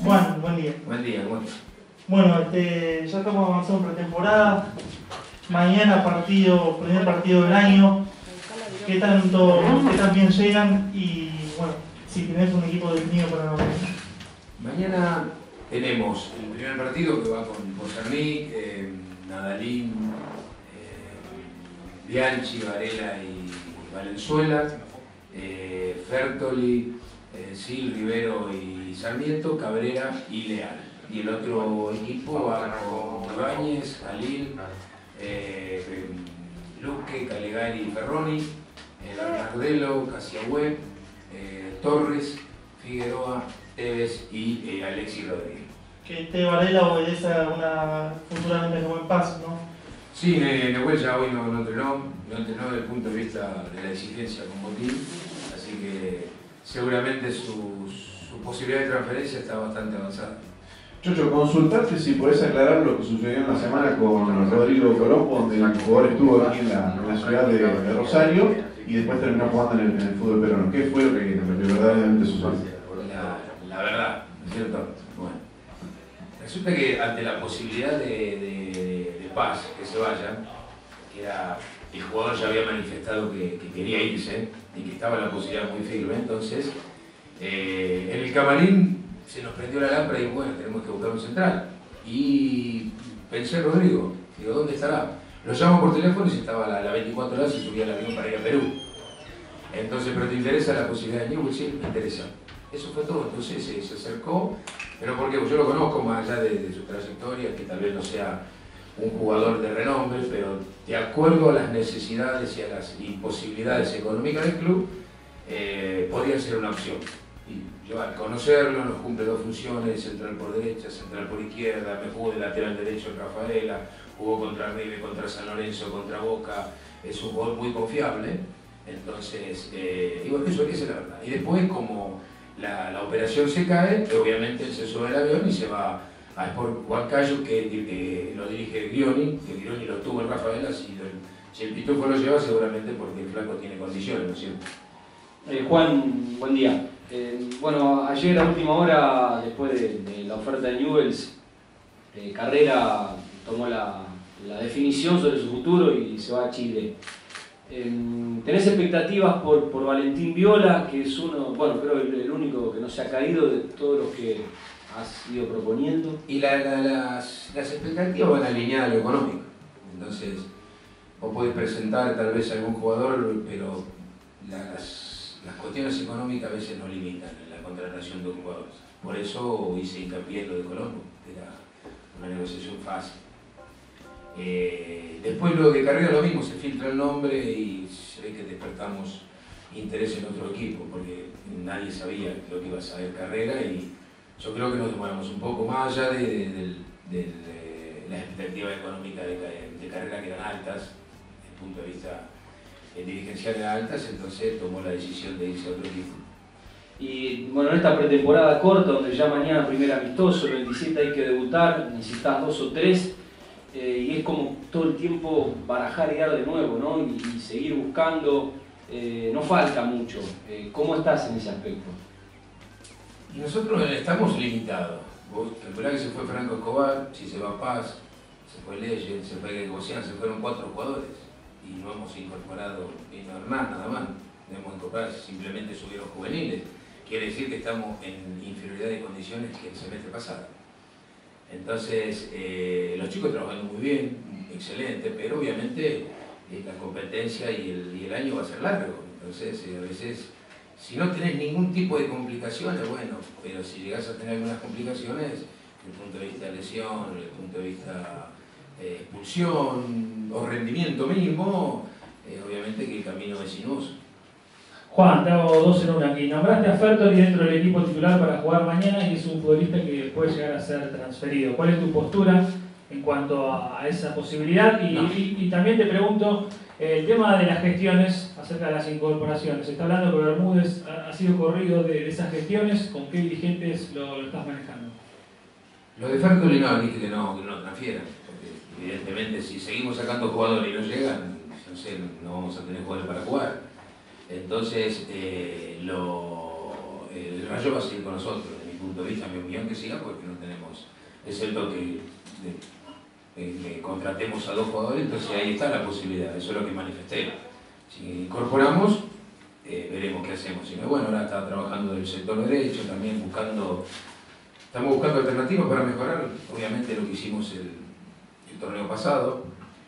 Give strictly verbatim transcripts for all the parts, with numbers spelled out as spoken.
Juan, buen día. Buen día, buen día. Bueno, este, ya estamos avanzando en pretemporada. Mañana partido, primer partido del año. ¿Qué tanto, qué tan bien llegan? Y bueno, si tenés un equipo definido para mañana. Mañana tenemos el primer partido que va con, con Cernic, eh, Nadalín, eh, Bianchi, Varela y Valenzuela, eh, Fertoli, eh, Sil, Rivero y Sarmiento, Cabrera y Leal. Y el otro equipo va con Ibáñez, Jalil, eh, Luque, Calegari y Ferroni, eh, Bernardelo, Casiagüe, eh, Torres, Figueroa, Tevez y eh, Alexis Rodríguez. Que este Varela obedece a una futuramente buen paso, ¿no? Sí, Nehuel ya hoy no, no entrenó, no entrenó desde el punto de vista de la exigencia con Botín, así que seguramente su, su posibilidad de transferencia está bastante avanzada. Chocho, consultarte si podés aclarar lo que sucedió en la semana con Rodrigo Colombo, donde el jugador estuvo aquí en la, en la ciudad de, de Rosario y después terminó jugando en el, en el fútbol peruano. ¿Qué fue lo que, lo que verdaderamente sucedió? La, la verdad, ¿no es cierto? Bueno, resulta que ante la posibilidad de, de, de Paz que se vaya, que era, el jugador ya había manifestado que, que quería irse y que estaba la posibilidad muy firme, entonces eh, en el camarín se nos prendió la lámpara y bueno, tenemos que buscar un central. Y pensé en Rodrigo, digo, ¿dónde estará? Lo llamo por teléfono y si estaba a la, la veinticuatro horas y subía el avión para ir a Perú. Entonces, ¿pero te interesa la posibilidad de Newell? Sí, me interesa. Eso fue todo, entonces se, se acercó, pero porque yo lo conozco más allá de, de su trayectoria, que tal vez no sea un jugador de renombre, pero de acuerdo a las necesidades y a las imposibilidades económicas del club, eh, podría ser una opción. Y yo al conocerlo nos cumple dos funciones, central por derecha, central por izquierda, me jugó de lateral derecho en Rafaela, jugó contra River, contra San Lorenzo, contra Boca, es un jugador muy confiable, entonces, eh, y bueno, eso es la verdad. Y después como la, la operación se cae, obviamente él se sube al avión y se va a Sport Huancayo, que, que lo dirige Grioni, que Grioni lo tuvo en Rafaela, si, si el Pitufo lo lleva seguramente porque el flaco tiene condiciones, ¿no es cierto? Eh, Juan, buen día. Eh, bueno, ayer a última hora, después de, de la oferta de Newell's, eh, Carrera tomó la, la definición sobre su futuro y se va a Chile. Eh, ¿Tenés expectativas por, por Valentín Viola, que es uno, bueno, creo el, el único que no se ha caído de todos los que has ido proponiendo? Y la, la, las, las expectativas van alineadas a lo económico. Entonces, vos podés presentar tal vez a algún jugador, pero las Las cuestiones económicas a veces no limitan la contratación de un jugador. Por eso hice hincapié en lo de Colombo, que era una negociación fácil. Eh, después lo de Carrera lo mismo, se filtra el nombre y se ve que despertamos interés en otro equipo, porque nadie sabía lo que iba a saber Carrera y yo creo que nos demoramos un poco más allá de, de, de, de, de las expectativas económicas de, de Carrera, que eran altas, desde el punto de vista el dirigencial de altas, entonces tomó la decisión de irse a otro equipo. Y bueno, en esta pretemporada corta, donde ya mañana primer amistoso, el veintisiete hay que debutar, necesitas dos o tres, eh, y es como todo el tiempo barajar y dar de nuevo, ¿no? Y, y seguir buscando, eh, no falta mucho. Eh, ¿Cómo estás en ese aspecto? Y nosotros estamos limitados. Vos calculás que se fue Franco Escobar, si se va Paz, se fue Leyes, se fue Gregosian, se fueron cuatro jugadores. Y no hemos incorporado, vino Hernán nada más, no hemos incorporado, simplemente subieron juveniles. Quiere decir que estamos en inferioridad de condiciones que el semestre pasado. Entonces, eh, los chicos trabajando muy bien, excelente, pero obviamente eh, la competencia y el, y el año va a ser largo. Entonces, eh, a veces, si no tenés ningún tipo de complicaciones, bueno, pero si llegás a tener algunas complicaciones, desde el punto de vista de lesión, desde el punto de vista Eh, expulsión o rendimiento mínimo, eh, obviamente que el camino es sinuoso. Juan, te hago dos en una aquí. Nombraste a Fertoli dentro del equipo titular para jugar mañana y es un futbolista que puede llegar a ser transferido. ¿Cuál es tu postura en cuanto a, a esa posibilidad? Y, no. y, y también te pregunto eh, el tema de las gestiones acerca de las incorporaciones. Se está hablando que Bermúdez ha, ha sido corrido de, de esas gestiones. ¿Con qué dirigentes lo, lo estás manejando? Lo de Fertoli no, dije que no, que no lo transfieran. Evidentemente, si seguimos sacando jugadores y no llegan, no sé, no vamos a tener jugadores para jugar. Entonces, eh, lo, el Rayo va a seguir con nosotros. De mi punto de vista, mi opinión, que siga, porque no tenemos, excepto que, de, de, que contratemos a dos jugadores, entonces ahí está la posibilidad, eso es lo que manifesté. Si incorporamos, eh, veremos qué hacemos. Si no, bueno, ahora está trabajando del sector derecho, también buscando, estamos buscando alternativas para mejorar, obviamente, lo que hicimos el, el torneo pasado.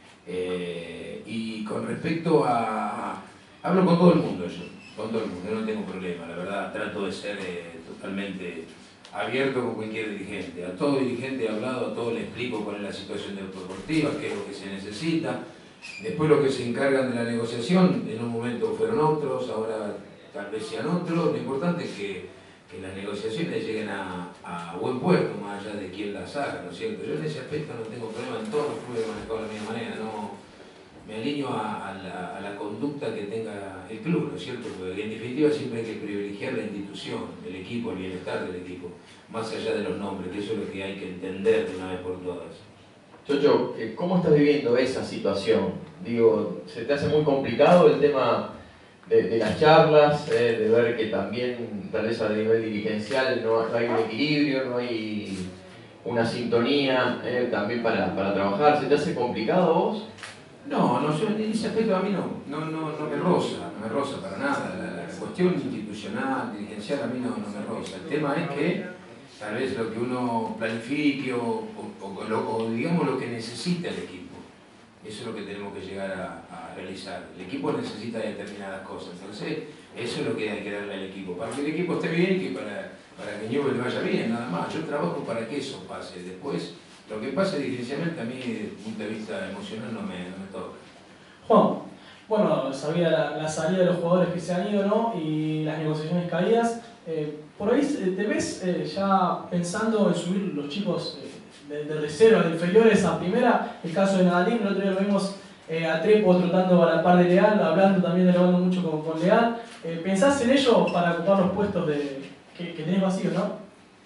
Eh, y con respecto a, hablo con todo el mundo yo, con todo el mundo, yo no tengo problema, la verdad, trato de ser eh, totalmente abierto con cualquier dirigente. A todo dirigente he hablado, a todo le explico cuál es la situación deportiva, qué es lo que se necesita. Después los que se encargan de la negociación, en un momento fueron otros, ahora tal vez sean otros. Lo importante es que, que las negociaciones lleguen a, a buen puerto, más allá de quién las haga, ¿no es cierto? Yo en ese aspecto no tengo problema, en todos los clubes he manejado de la misma manera, no me alineo a, a, la, a la conducta que tenga el club, ¿no es cierto? Porque en definitiva siempre hay que privilegiar la institución, el equipo, el bienestar del equipo, más allá de los nombres, que eso es lo que hay que entender de una vez por todas. Chocho, ¿cómo estás viviendo esa situación? Digo, ¿se te hace muy complicado el tema de, de las charlas, eh, de ver que también, tal vez a nivel dirigencial, no, no hay un equilibrio, no hay una sintonía eh, también para, para trabajar? ¿Se te hace complicado a vos? No, no, yo en ese aspecto a mí no, no, no, no me roza, no me roza para nada. La, la cuestión institucional, dirigencial, a mí no, no me roza. El tema es que tal vez lo que uno planifique o, o, o, lo, o digamos lo que necesita el equipo. Eso es lo que tenemos que llegar a, a realizar. El equipo necesita determinadas cosas, entonces eso es lo que hay que darle al equipo. Para que el equipo esté bien y que para, para que Newell le vaya bien, nada más. Yo trabajo para que eso pase. Después, lo que pase dirigencialmente a mí, desde el punto de vista emocional, no me, no me toca. Juan, bueno, sabía la, la salida de los jugadores que se han ido, ¿no? Y las negociaciones caídas. Eh, por ahí te ves eh, ya pensando en subir los chicos eh, de, de reserva, de inferiores a primera. El caso de Nadalín, el otro día lo vimos eh, a Trepo tratando a la par de Leal, hablando también, dialogando mucho con, con Leal. Eh, ¿Pensás en ello para ocupar los puestos de, que, que tenés vacíos, no?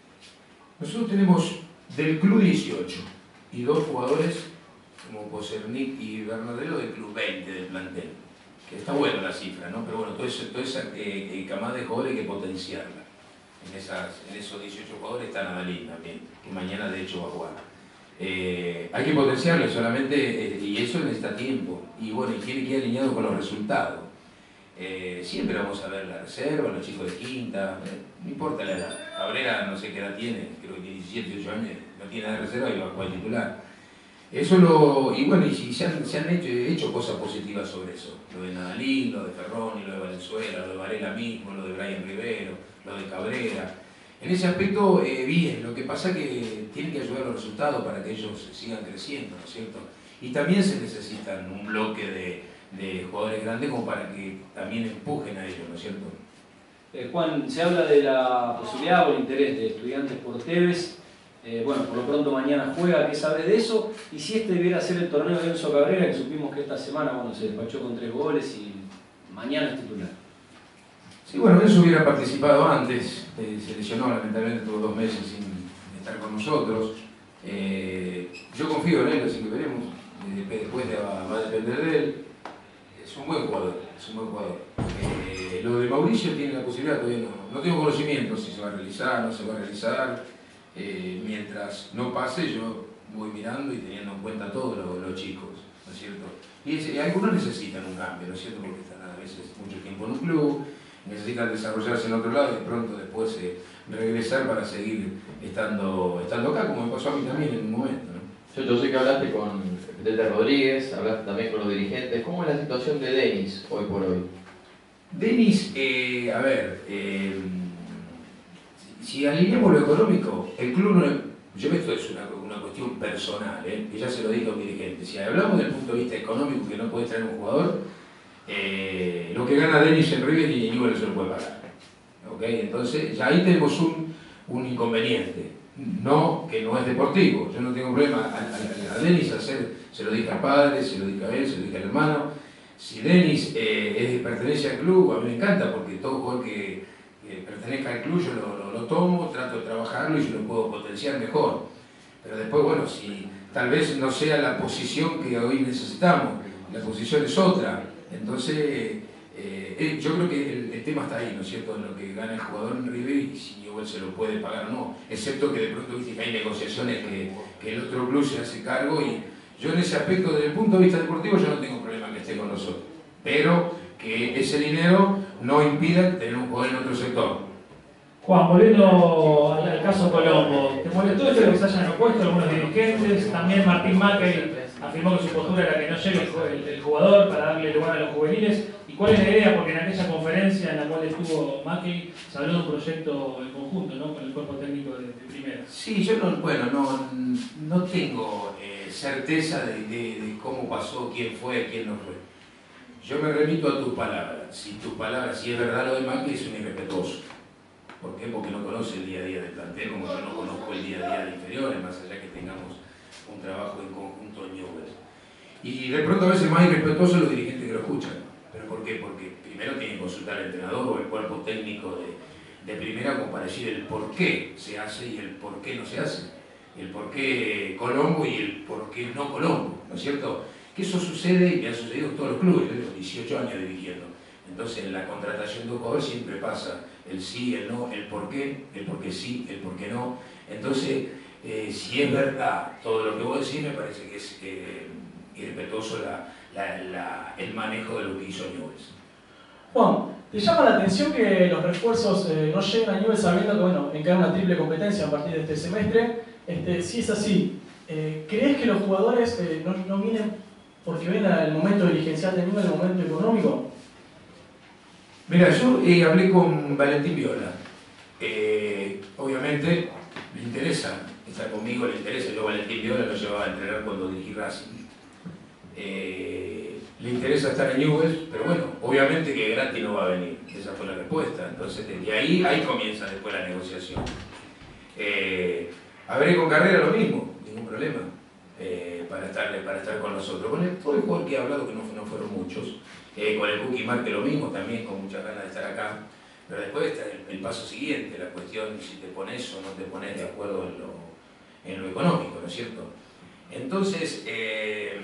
Nosotros tenemos del club dieciocho y dos jugadores como Posernik y Bernardelo del club veinte del plantel. Que está buena la cifra, ¿no? Pero bueno, toda esa, toda esa eh, camada de jugadores hay que potenciarla. En, esas, en esos dieciocho jugadores está Nadalín también, que mañana de hecho va a jugar. Eh, hay que potenciarla solamente, eh, y eso necesita tiempo. Y bueno, y tiene que ir alineado con los resultados. Eh, siempre vamos a ver la reserva, los chicos de quinta, eh, no importa la edad. Cabrera no sé qué edad tiene, creo que tiene diecisiete, dieciocho años, no tiene edad de reserva y va a jugar titular. Eso lo, y bueno, y si se han, se han hecho, hecho cosas positivas sobre eso. Lo de Nadalín, lo de Ferroni, lo de Valenzuela, lo de Varela mismo, lo de Brian Rivero, lo de Cabrera. En ese aspecto, eh, bien, lo que pasa es que tienen que ayudar los resultados para que ellos sigan creciendo, ¿no es cierto? Y también se necesitan un bloque de, de jugadores grandes como para que también empujen a ellos, ¿no es cierto? Eh, Juan, se habla de la posibilidad o el interés de Estudiantes por Tevez. Eh, bueno, por lo pronto mañana juega, ¿qué sabes de eso? Y si este debiera ser el torneo de Enzo Cabrera, que supimos que esta semana bueno, se despachó con tres goles y mañana es titular. Sí, bueno, Enzo hubiera participado antes, eh, se lesionó, lamentablemente tuvo dos meses sin estar con nosotros. Eh, yo confío en él, así que veremos, eh, después de, va, va a depender de él. Es un buen jugador, es un buen jugador. Eh, lo de Mauricio tiene la posibilidad, todavía no, no tengo conocimiento si se va a realizar, no se va a realizar. Eh, mientras no pase, yo voy mirando y teniendo en cuenta todos los, los chicos, ¿no es cierto? Y, ese, y algunos necesitan un cambio, ¿no es cierto? Porque están a veces mucho tiempo en un club, necesitan desarrollarse en otro lado y de pronto después eh, regresar para seguir estando, estando acá, como me pasó a mí también en un momento, ¿no? Yo, yo sé que hablaste con Tete Rodríguez, hablaste también con los dirigentes. ¿Cómo es la situación de Denis hoy por hoy? Denis, eh, a ver, eh, si alineamos lo económico, el club no, yo esto es una, una cuestión personal, ¿eh? Que ya se lo dije a un dirigente. Si hablamos del punto de vista económico, que no puede traer un jugador, eh, lo que gana Denis en River y Newell no se lo puede pagar. ¿Okay? Entonces, ya ahí tenemos un, un inconveniente. No, que no es deportivo. Yo no tengo problema a, a, a Denis hacer, se lo dije al padre, se lo dije a él, se lo dije al hermano. Si Denis eh, es, pertenece al club, a mí me encanta porque todo jugador que que pertenezca al club, yo lo, lo, lo tomo, trato de trabajarlo y yo lo puedo potenciar mejor. Pero después, bueno, si tal vez no sea la posición que hoy necesitamos, la posición es otra. Entonces, eh, yo creo que el, el tema está ahí, ¿no es cierto?, en lo que gana el jugador en River y si Newell's se lo puede pagar o no, excepto que de pronto viste que hay negociaciones que, que el otro club se hace cargo y yo en ese aspecto, desde el punto de vista deportivo, yo no tengo problema que esté con nosotros, pero que ese dinero no impida tener un jugador en otro sector. Juan, volviendo al, al caso Colombo, ¿te molestó esto de que se hayan opuesto algunos dirigentes? También Martín Macri afirmó que su postura era que no llegue el, el jugador para darle lugar a los juveniles. ¿Y cuál es la idea? Porque en aquella conferencia en la cual estuvo Macri se habló de un proyecto en conjunto, ¿no?, con el cuerpo técnico de, de primera. Sí, yo no, bueno, no, no tengo eh, certeza de, de, de cómo pasó, quién fue, quién no fue. Yo me remito a tus palabras. Si tus palabras, si es verdad lo de Macri, es un irrespetuoso. ¿Por qué? Porque no conoce el día a día del plantel, como yo no conozco el día a día de inferiores, más allá que tengamos un trabajo en conjunto en Newell's. Y de pronto a veces más irrespetuosos los dirigentes que lo escuchan. ¿Pero por qué? Porque primero tienen que consultar al entrenador o el cuerpo técnico de, de primera como para decir el por qué se hace y el por qué no se hace. El por qué Colombo y el por qué no Colombo, ¿no es cierto? Que eso sucede y me ha sucedido en todos los clubes, yo llevo dieciocho años dirigiendo. Entonces en la contratación de un jugador siempre pasa el sí, el no, el por qué, el por qué sí, el por qué no. Entonces, eh, si es verdad todo lo que vos decís, me parece que es eh, irrespetuoso la, la, la, el manejo de lo que hizo Newell's. Juan, ¿te llama la atención que los refuerzos eh, no lleguen a Newell's sabiendo que, bueno, encara una triple competencia a partir de este semestre? Este, si es así, eh, ¿crees que los jugadores eh, no, no vienen porque ven el momento dirigencial de Newell's, el momento económico? Mira, yo eh, hablé con Valentín Viola. Eh, obviamente le interesa estar conmigo, le interesa. Yo Valentín Viola lo llevaba a entrenar cuando dirigí Racing. Eh, le interesa estar en Newell's, pero bueno, obviamente que gratis no va a venir. Esa fue la respuesta. Entonces, de ahí, ahí comienza después la negociación. Eh, hablé con Carrera lo mismo, ningún problema, eh, para, estar, para estar con nosotros. Con el, todo el jugador que he hablado, que no, no fueron muchos. Eh, con el Cookie Marque lo mismo, también con muchas ganas de estar acá. Pero después está el, el paso siguiente, la cuestión si te pones o no te pones de acuerdo en lo, en lo económico, ¿no es cierto? Entonces, eh,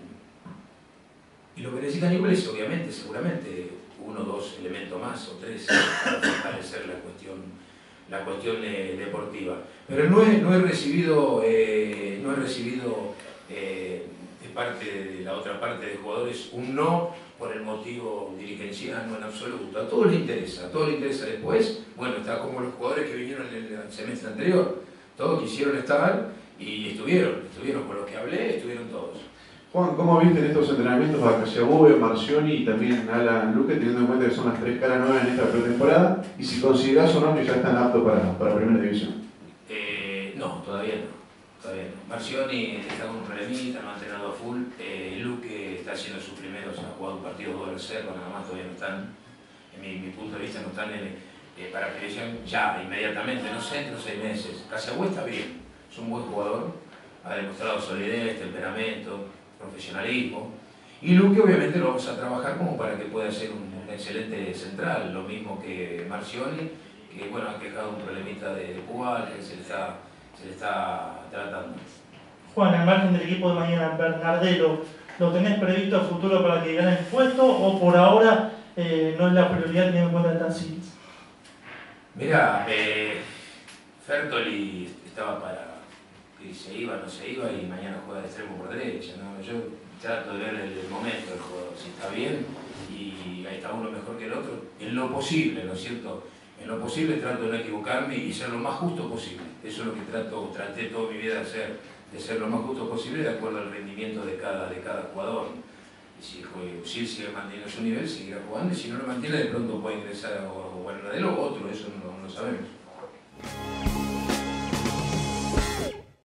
y lo que necesita Newell's es obviamente, seguramente, uno o dos elementos más o tres para fortalecer la cuestión, la cuestión eh, deportiva. Pero no he, no he recibido, eh, no he recibido eh, de parte de la otra parte de jugadores un no por el motivo dirigencial, no en absoluto. A todos les interesa, a todos les interesa después. Bueno, está como los jugadores que vinieron en el semestre anterior. Todos quisieron estar y estuvieron, estuvieron con los que hablé, estuvieron todos. Juan, ¿cómo viste en estos entrenamientos a Casiabove, Marcioni y también Alan Luque, teniendo en cuenta que son las tres caras nuevas en esta pretemporada? Y si considerás o no que ya están aptos para, para Primera División. Eh, no, todavía no. Todavía no. Marcioni está con un problemita, no ha entrenado a full. Eh, Luque está haciendo sus primeros, ha jugado un partido de reserva, nada más todavía no están, en mi, mi punto de vista, no están en, eh, para previsión ya, inmediatamente, no sé, entre los seis meses. Casiabove está bien, es un buen jugador, ha demostrado solidez, temperamento, profesionalismo. Y Luque obviamente lo vamos a trabajar como para que pueda ser un, un excelente central, lo mismo que Marcioni, que bueno, ha quejado un problemita de, de pubal, que se le está, se le está tratando. Juan, al margen del equipo de mañana, Bernardelo, ¿lo tenés previsto a futuro para que gane el puesto o por ahora eh, no es la prioridad teniendo en cuenta el Tancil? Mirá, eh, Fertoli estaba para que se iba, no se iba y mañana juega de extremo por derecha, ¿no? Yo trato de ver el, el momento del juego, si está bien y ahí está uno mejor que el otro, en lo posible, ¿no es cierto? En lo posible trato de no equivocarme y ser lo más justo posible. Eso es lo que trato, traté toda mi vida de hacer, de ser lo más justo posible de acuerdo al rendimiento de cada, de cada jugador. Y si Usil sigue manteniendo su nivel, seguirá jugando, y si no lo mantiene, de pronto puede ingresar o Bernardelo o otro, eso no, no lo sabemos.